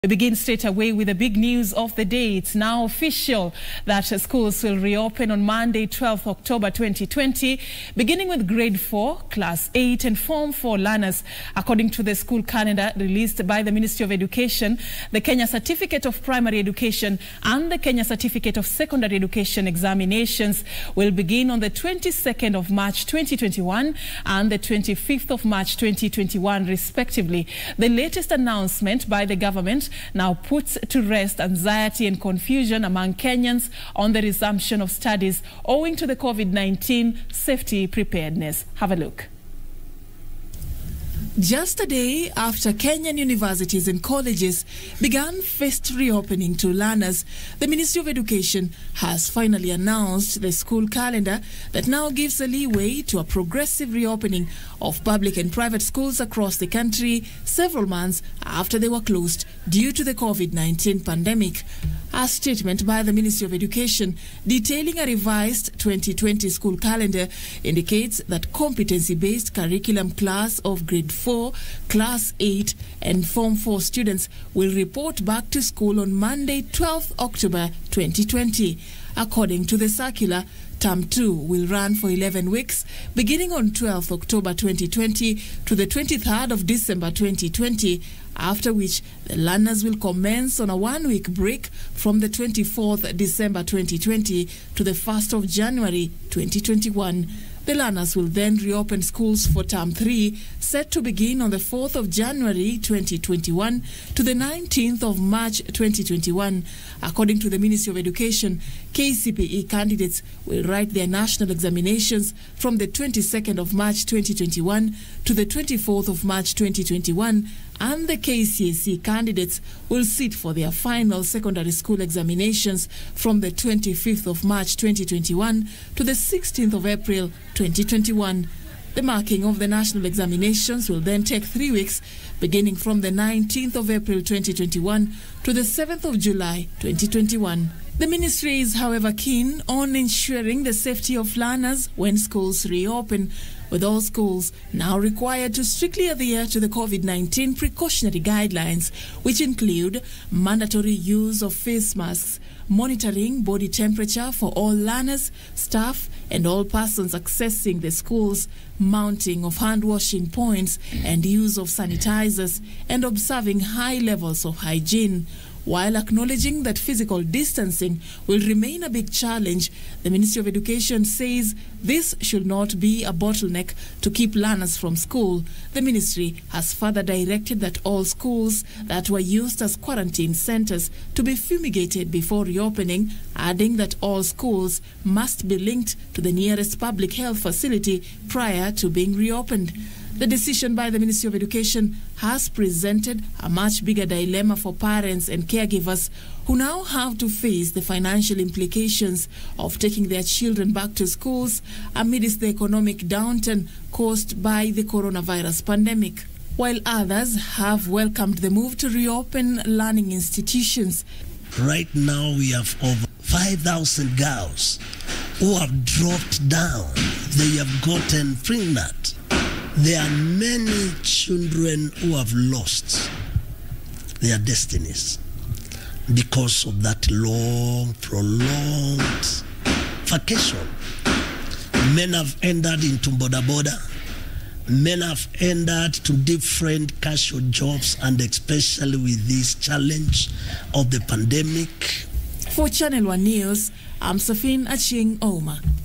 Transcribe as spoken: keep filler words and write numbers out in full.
We begin straight away with the big news of the day. It's now official that schools will reopen on Monday, twelfth October twenty twenty, beginning with grade four, class eight and form four learners. According to the school calendar released by the Ministry of Education, the Kenya Certificate of Primary Education and the Kenya Certificate of Secondary Education examinations will begin on the twenty-second of March twenty twenty-one and the twenty-fifth of March twenty twenty-one, respectively. The latest announcement by the government now puts to rest anxiety and confusion among Kenyans on the resumption of studies owing to the COVID nineteen safety preparedness. Have a look. Just a day after Kenyan universities and colleges began phased reopening to learners, the Ministry of Education has finally announced the school calendar that now gives a leeway to a progressive reopening of public and private schools across the country several months after they were closed due to the COVID nineteen pandemic. A statement by the Ministry of Education detailing a revised twenty twenty school calendar indicates that competency-based curriculum class of grade four, class eight and form four students will report back to school on Monday, twelfth October twenty twenty. According to the circular, Term two will run for eleven weeks, beginning on twelfth October twenty twenty to the twenty-third of December twenty twenty, after which the learners will commence on a one-week break from the twenty-fourth December twenty twenty to the first of January twenty twenty-one. The learners will then reopen schools for Term three, set to begin on the fourth of January twenty twenty-one to the nineteenth of March twenty twenty-one. According to the Ministry of Education, K C P E candidates will write their national examinations from the twenty-second of March twenty twenty-one to the twenty-fourth of March twenty twenty-one, and the K C S E candidates will sit for their final secondary school examinations from the twenty-fifth of March twenty twenty-one to the sixteenth of April twenty twenty-one. The marking of the national examinations will then take three weeks, beginning from the nineteenth of April twenty twenty-one to the seventh of July twenty twenty-one. The ministry is, however, keen on ensuring the safety of learners when schools reopen, with all schools now required to strictly adhere to the COVID nineteen precautionary guidelines, which include mandatory use of face masks, monitoring body temperature for all learners, staff, and all persons accessing the schools, mounting of hand-washing points and use of sanitizers, and observing high levels of hygiene. While acknowledging that physical distancing will remain a big challenge, the Ministry of Education says this should not be a bottleneck to keep learners from school. The ministry has further directed that all schools that were used as quarantine centers to be fumigated before reopening, adding that all schools must be linked to the nearest public health facility prior to being reopened. The decision by the Ministry of Education has presented a much bigger dilemma for parents and caregivers who now have to face the financial implications of taking their children back to schools amidst the economic downturn caused by the coronavirus pandemic. While others have welcomed the move to reopen learning institutions. Right now we have over five thousand girls who have dropped down. They have gotten pregnant. There are many children who have lost their destinies because of that long, prolonged vacation. Men have entered into border border. Men have entered to different casual jobs, and especially with this challenge of the pandemic. For Channel One News, I'm Safin Aching Oma.